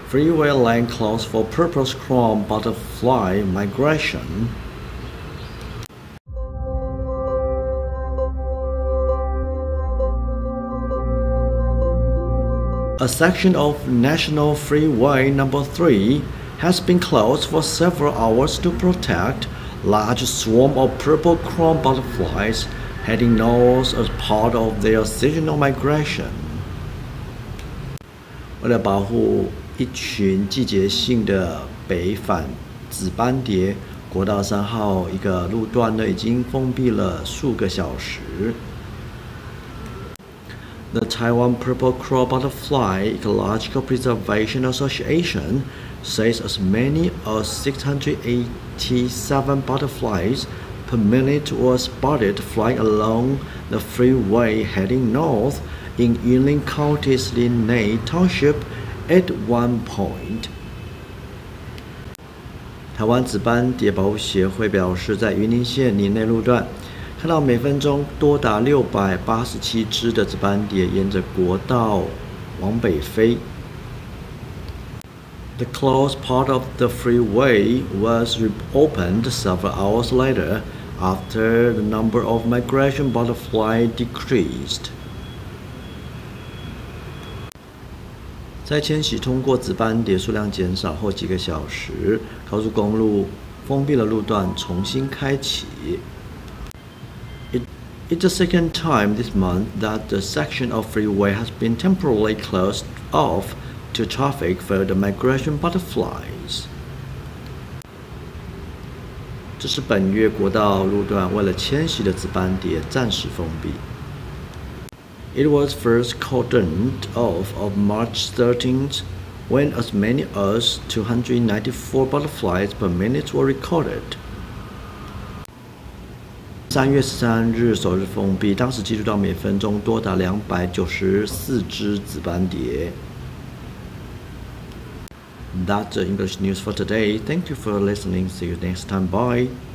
freeway lane closed for purple crown butterfly migration. A section of National Freeway Number 3 has been closed for several hours to protect large swarm of purple crown butterflies heading north as part of their seasonal migration. 为了保护一群季节性的北返紫斑蝶，国道3号一个路段呢已经封闭了数个小时。The Taiwan Purple Crow Butterfly Ecological Preservation Association says as many as 687 butterflies per minute were spotted flying along the freeway heading north in Yunlin County's Linnei Township at one point. 台湾紫斑蝶保护协会表示，在云林县林内路段，看到每分钟多达687只的紫斑蝶沿着国道往北飞。The closed part of the freeway was reopened several hours later after the number of migration butterflies decreased. 在迁徙通过紫斑蝶数量减少后几个小时，高速公路封闭了路段，重新开启。It's the second time this month that the section of freeway has been temporarily closed off to traffic for the migration butterflies. 这是本月国道路段为了迁徙的紫斑蝶暂时封闭。It was first cordoned off on March 13th, when as many as 294 butterflies per minute were recorded. 3月13日首日封闭，当时记录到每分钟多达294只紫斑蝶。That's the English news for today. Thank you for listening. See you next time. Bye.